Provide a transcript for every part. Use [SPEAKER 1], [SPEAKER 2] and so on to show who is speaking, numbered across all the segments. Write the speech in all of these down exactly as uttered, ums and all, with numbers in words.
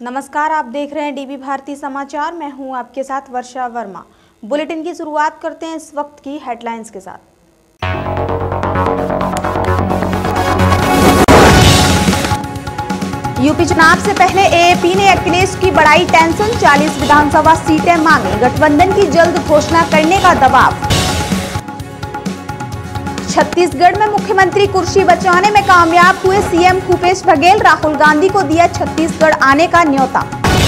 [SPEAKER 1] नमस्कार, आप देख रहे हैं डीबी भारती समाचार। मैं हूं आपके साथ वर्षा वर्मा। बुलेटिन की शुरुआत करते हैं इस वक्त की हेडलाइंस के साथ। यूपी चुनाव से पहले एएपी ने अखिलेश की बढ़ाई टेंशन, चालीस विधानसभा सीटें मांगी, गठबंधन की जल्द घोषणा करने का दबाव। छत्तीसगढ़ में मुख्यमंत्री कुर्सी बचाने में कामयाब हुए सीएम भूपेश बघेल, राहुल गांधी को दिया छत्तीसगढ़ आने का न्योता।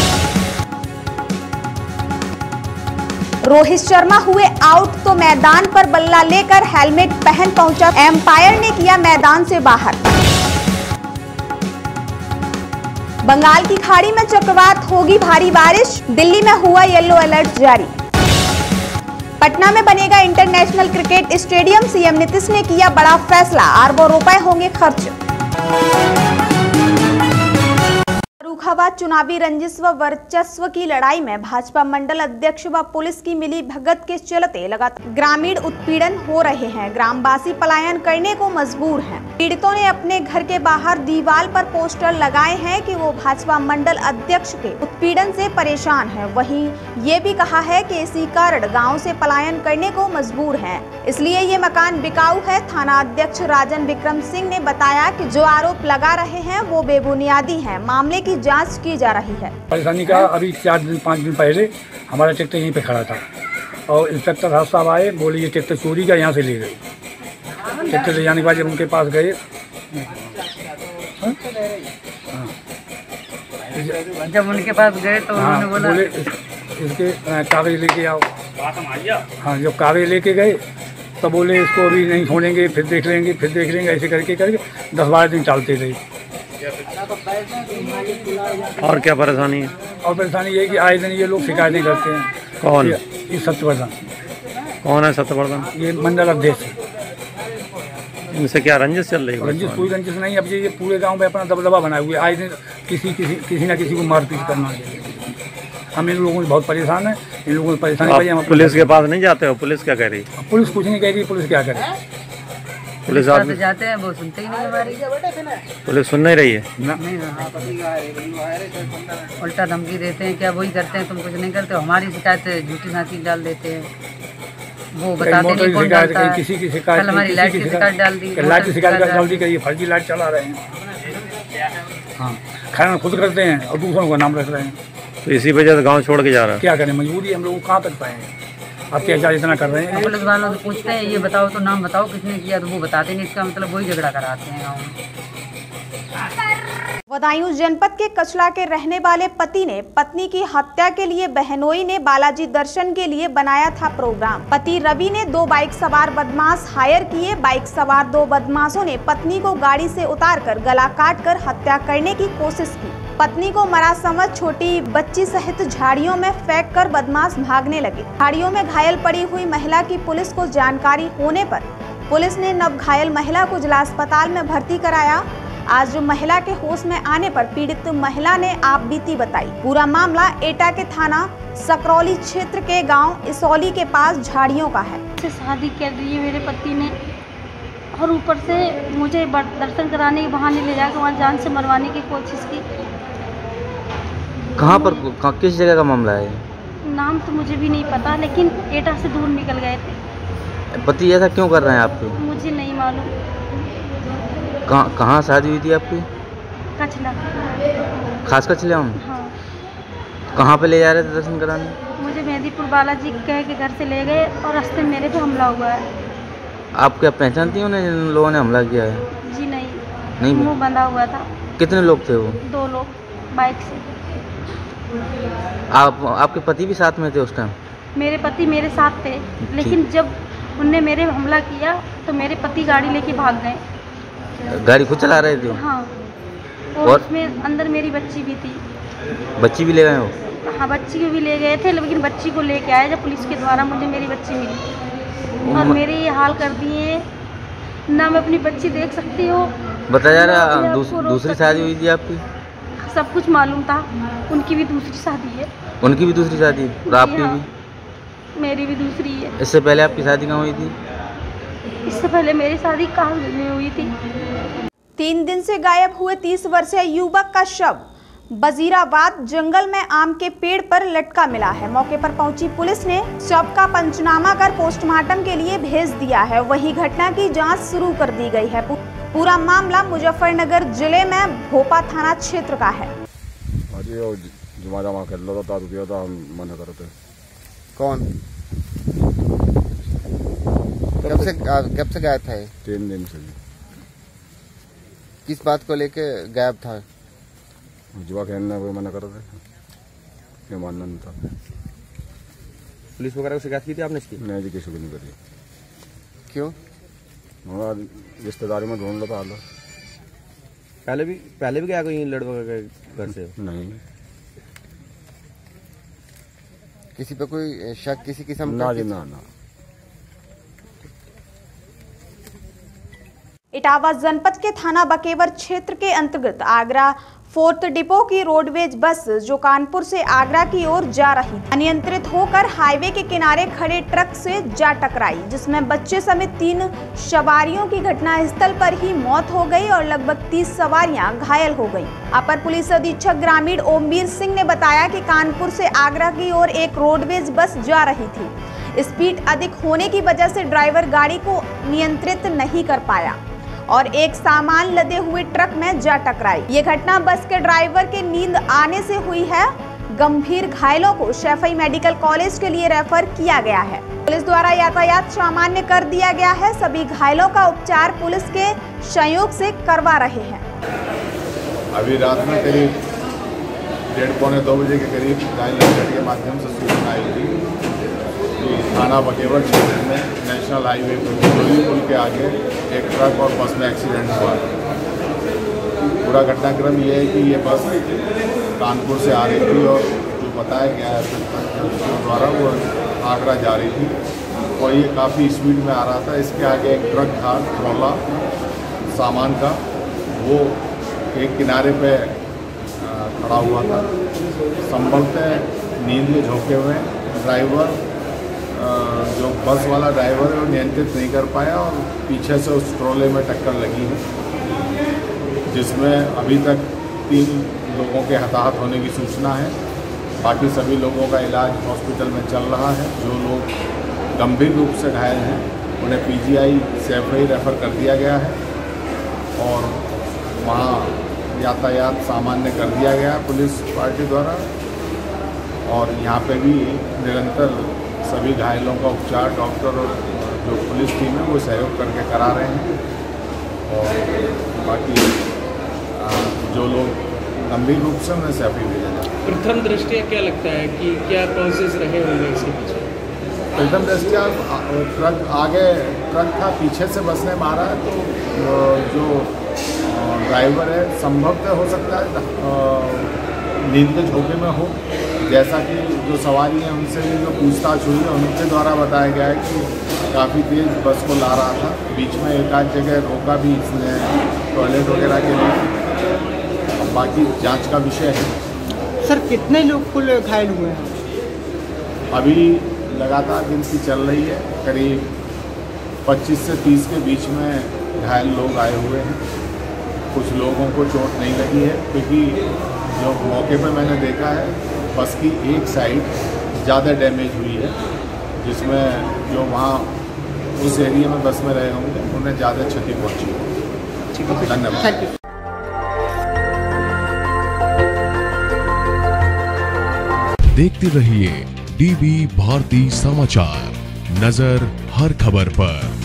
[SPEAKER 1] रोहित शर्मा हुए आउट तो मैदान पर बल्ला लेकर हेलमेट पहन पहुंचा, एम्पायर ने किया मैदान से बाहर। बंगाल की खाड़ी में चक्रवात, होगी भारी बारिश, दिल्ली में हुआ येलो अलर्ट जारी। पटना में बनेगा international cricket stadium, CM Nitish ने किया बड़ा फैसला, अरबों रुपए होंगे खर्च। फर्रुखाबाद चुनावी रंजिश व वर्चस्व की लड़ाई में भाजपा मंडल अध्यक्ष व पुलिस की मिली भगत के चलते लगातार ग्रामीण उत्पीड़न हो रहे हैं। ग्रामवासी पलायन करने को मजबूर हैं। पीड़ितों ने अपने घर के बाहर दीवार पर पोस्टर लगाए हैं कि वो भाजपा मंडल अध्यक्ष के उत्पीड़न से परेशान हैं। वहीं ये भी कहा है कि इसी कारण गाँव से पलायन करने को मजबूर हैं, इसलिए ये मकान बिकाऊ है। थाना अध्यक्ष राजन विक्रम सिंह ने बताया कि जो आरोप लगा रहे हैं वो बेबुनियादी है, मामले की जांच की जा रही है।
[SPEAKER 2] परेशानी का अभी चार दिन पाँच दिन पहले हमारा ट्रैक्टर यहीं पे खड़ा था और इंस्पेक्टर साहब आए, बोले ये ट्रैक्टर चोरी का, यहाँ से ले गए। ट्रैक्टर ले जाने के बाद जब उनके पास गए,
[SPEAKER 3] जब उनके पास गए तो
[SPEAKER 2] हाँ,
[SPEAKER 3] उन्होंने बोला
[SPEAKER 2] बोले इस, इसके कागज लेके आओ। हाँ, जब कागज लेके गए तो बोले इसको अभी नहीं छोड़ेंगे, फिर देख लेंगे, फिर देख लेंगे, ऐसे करके करके दस बारह दिन चलते रहे।
[SPEAKER 4] और क्या परेशानी है?
[SPEAKER 2] और परेशानी ये है कि आए दिन ये लोग शिकायतें करते हैं।
[SPEAKER 4] कौन?
[SPEAKER 2] ये, ये सत्यवर्धन।
[SPEAKER 4] कौन है सत्यवर्धन?
[SPEAKER 2] ये मंडल अध्यक्ष।
[SPEAKER 4] इनसे क्या रंजिश चल रही है?
[SPEAKER 2] रंजिश कोई रंजिश नहीं, अब ये पूरे गांव में अपना दबदबा बनाए हुए, आए दिन किसी किसी किसी ना किसी को मारपीट करना। हम इन लोगों से बहुत परेशान है। इन लोगों को परेशानी।
[SPEAKER 4] आप पुलिस के पास नहीं जाते हो? पुलिस क्या कह रही है?
[SPEAKER 2] पुलिस कुछ नहीं कह रही। पुलिस क्या करे?
[SPEAKER 4] पुलिस
[SPEAKER 3] आदमी जाते हैं, वो सुनते ही नहीं हमारी।
[SPEAKER 4] पुलिस सुन नहीं रही है
[SPEAKER 3] ना? नहीं, उल्टा धमकी देते हैं, क्या वही करते हैं, तुम कुछ नहीं करते हो। हमारी शिकायत झूठी साथी डाल देते हैं, वो बताते नहीं कौन डालता है।
[SPEAKER 2] किसी की शिकायत,
[SPEAKER 3] कल हमारी लाइट की शिकायत डाल दी,
[SPEAKER 2] लाइट की शिकायत डाल दी कि फर्जी लाइट चला रहे हैं। हाँ, खाना खुद करते हैं और दूसरों का नाम रख रहे हैं।
[SPEAKER 4] तो इसी वजह से गाँव छोड़ के जा रहा है।
[SPEAKER 2] क्या करें, मजबूरी है, हम लोग कहाँ तक पाएंगे। अत्याचार इतना कर रहे हैं।
[SPEAKER 3] पुलिस वालों से पूछते हैं, ये बताओ तो नाम बताओ किसने किया, तो वो बताते नहीं। इसका मतलब वही झगड़ा कराते हैं गाँव में।
[SPEAKER 1] बदायूं जनपद के कचला के रहने वाले पति ने पत्नी की हत्या के लिए बहनोई ने बालाजी दर्शन के लिए बनाया था प्रोग्राम। पति रवि ने दो बाइक सवार बदमाश हायर किए। बाइक सवार दो बदमाशों ने पत्नी को गाड़ी से उतारकर गला काटकर हत्या करने की कोशिश की। पत्नी को मरा समझ छोटी बच्ची सहित झाड़ियों में फेंक कर बदमाश भागने लगे। झाड़ियों में घायल पड़ी हुई महिला की पुलिस को जानकारी होने पर पुलिस ने नव घायल महिला को जिला अस्पताल में भर्ती कराया। आज महिला के होश में आने पर पीड़ित महिला ने आप बीती बताई। पूरा मामला एटा के थाना सकरौली क्षेत्र के गांव इसौली के पास झाड़ियों का है।
[SPEAKER 5] से शादी कर दी है मेरे पति ने, और ऊपर से मुझे दर्शन कराने के बहाने ले जाकर वहाँ जान से मरवाने की कोशिश की।
[SPEAKER 6] कहाँ पर, कहाँ, किस जगह का मामला है?
[SPEAKER 5] नाम तो मुझे भी नहीं पता, लेकिन एटा से दूर निकल गए थे।
[SPEAKER 6] पति ऐसा क्यों कर रहे हैं आपके?
[SPEAKER 5] मुझे नहीं मालूम।
[SPEAKER 6] कहाँ कहाँ शादी हुई थी आपकी?
[SPEAKER 5] कचला।
[SPEAKER 6] खास कचले में?
[SPEAKER 5] हाँ।
[SPEAKER 6] कहाँ पे ले जा रहे थे दर्शन कराने?
[SPEAKER 5] मुझे मेहंदीपुर बालाजी कह के घर से ले गए और रास्ते में मेरे पे हमला हुआ है।
[SPEAKER 6] आप क्या पहचानती हो जिन लोगों ने हमला किया है?
[SPEAKER 5] जी नहीं,
[SPEAKER 6] नहीं।
[SPEAKER 5] मुँह बंधा हुआ था।
[SPEAKER 6] कितने लोग थे वो?
[SPEAKER 5] दो लोग बाइक से।
[SPEAKER 6] आप आपके पति भी साथ में थे उस टाइम? मेरे
[SPEAKER 5] पति मेरे साथ थे, लेकिन जब उनने मेरे हमला किया तो मेरे पति गाड़ी लेके भाग गए।
[SPEAKER 6] गाड़ी खुद चला रहे थे?
[SPEAKER 5] हाँ। और, और उसमें अंदर मेरी बच्ची भी थी।
[SPEAKER 6] बच्ची भी ले गए हो?
[SPEAKER 5] हाँ, बच्ची को भी ले गए थे, लेकिन बच्ची को लेके आए जब पुलिस के द्वारा मुझे मेरी बच्ची मिली। और मेरे ये हाल कर दिए ना, मैं अपनी बच्ची देख सकती हूँ।
[SPEAKER 6] बता जा रहा दूस, दूसरी शादी हुई थी आपकी?
[SPEAKER 5] सब कुछ मालूम था। उनकी भी दूसरी शादी है।
[SPEAKER 6] उनकी भी दूसरी शादी? और आपकी
[SPEAKER 5] हाँ,
[SPEAKER 6] भी?
[SPEAKER 5] मेरी भी दूसरी है।
[SPEAKER 6] इससे पहले आपकी शादी कहाँ हुई थी?
[SPEAKER 5] इससे पहले मेरी शादी कहाँ में हुई थी।
[SPEAKER 1] तीन दिन से गायब हुए तीस वर्षीय युवक का शव बजीराबाद जंगल में आम के पेड़ पर लटका मिला है। मौके पर पहुंची पुलिस ने शव का पंचनामा कर पोस्टमार्टम के लिए भेज दिया है। वहीं घटना की जांच शुरू कर दी गई है। पूरा मामला मुजफ्फरनगर जिले में भोपा थाना क्षेत्र का है।
[SPEAKER 7] जुमा जमा कर लो तो दिया था, हम मना करते।
[SPEAKER 8] कौन कब से कब से गायब था?
[SPEAKER 7] तीन दिन से।
[SPEAKER 8] किस बात को लेके गायब था?
[SPEAKER 7] जुआ खेलने को मना कर रहे थे, मानना नहीं था।
[SPEAKER 8] पुलिस वगैरह को शिकायत की थी आपने इसकी?
[SPEAKER 7] नहीं जी, किसी को नहीं करी।
[SPEAKER 8] क्यों?
[SPEAKER 7] हमारा रिश्तेदारी में ढूंढ लो था। हाल
[SPEAKER 8] पहले भी पहले भी गया कोई लड़का के घर से?
[SPEAKER 7] नहीं।
[SPEAKER 8] किसी पे कोई शक किसी किस्म का?
[SPEAKER 7] ना जी, ना ना।
[SPEAKER 1] इटावा जनपद के थाना बकेवर क्षेत्र के अंतर्गत आगरा फोर्थ डिपो की रोडवेज बस जो कानपुर से आगरा की ओर जा रही थी, अनियंत्रित होकर हाईवे के किनारे खड़े ट्रक से जा टकराई, जिसमें बच्चे समेत तीन सवारियों की घटनास्थल पर ही मौत हो गई और लगभग तीस सवारियां घायल हो गईं। अपर पुलिस अधीक्षक ग्रामीण ओमवीर सिंह ने बताया कि कानपुर से आगरा की ओर एक रोडवेज बस जा रही थी। स्पीड अधिक होने की वजह से ड्राइवर गाड़ी को नियंत्रित नहीं कर पाया और एक सामान लदे हुए ट्रक में जा टकराई। ये घटना बस के ड्राइवर के नींद आने से हुई है। गंभीर घायलों को सैफई मेडिकल कॉलेज के लिए रेफर किया गया है। पुलिस द्वारा यातायात सामान्य कर दिया गया है। सभी घायलों का उपचार पुलिस के सहयोग से करवा रहे हैं।
[SPEAKER 7] अभी रात में करीब डेढ़ पौने दो बजे के करीब डायल के माध्यम से सूचना आई थी कि थाना बकेवर क्षेत्र में नेशनल हाईवे पर बिजोली पुल के आगे एक ट्रक और बस में एक्सीडेंट हुआ। पूरा घटनाक्रम ये है कि ये बस कानपुर से आ रही थी और जो बताया गया है द्वारा वो आगरा जा रही थी और ये काफ़ी स्पीड में आ रहा था। इसके आगे एक ट्रक था ट्रॉला सामान का, वो एक किनारे पे खड़ा हुआ था। संभवतः नींद में झोंके हुए ड्राइवर जो बस वाला ड्राइवर है वो नियंत्रित नहीं कर पाया और पीछे से उस ट्रोले में टक्कर लगी है, जिसमें अभी तक तीन लोगों के हताहत होने की सूचना है। बाकी सभी लोगों का इलाज हॉस्पिटल में चल रहा है। जो लोग गंभीर रूप से घायल हैं उन्हें पीजीआई सैफई रेफर कर दिया गया है और वहाँ यातायात सामान्य कर दिया गया पुलिस पार्टी द्वारा और यहाँ पे भी निरंतर सभी घायलों का उपचार डॉक्टर और जो पुलिस टीम है वो सहयोग करके करा रहे हैं और बाकी जो लोग गंभीर रूप से उन्हें सैफई भेजा जाए।
[SPEAKER 9] प्रथम दृष्टया क्या लगता है कि क्या कॉजेज रहे होंगे इसके पीछे?
[SPEAKER 7] प्रथम दृष्टया ट्रक आगे ट्रक था, पीछे से बस ने मारा है तो जो ड्राइवर है संभवतः हो सकता है नींद के झोंके में हो, जैसा कि जो सवारी हैं उनसे भी जो पूछताछ हुई है उनके द्वारा बताया गया है कि काफ़ी तेज़ बस को ला रहा था। बीच में एक आध जगह रोका भी इसने टॉयलेट वगैरह के लिए। अब बाकी जांच का विषय है।
[SPEAKER 10] सर कितने लोग कुल घायल हुए हैं?
[SPEAKER 7] अभी लगातार गिनती चल रही है, करीब पच्चीस से तीस के बीच में घायल लोग आए हुए हैं। कुछ लोगों को चोट नहीं लगी है क्योंकि जो मौके पर मैंने देखा है बस की एक साइड ज़्यादा डैमेज हुई है, जिसमें जो वहाँ उस एरिया में बस में रहे होंगे उन्हें ज़्यादा क्षति पहुँची है। धन्यवाद।
[SPEAKER 11] देखते रहिए डीबी भारती समाचार, नजर हर खबर पर।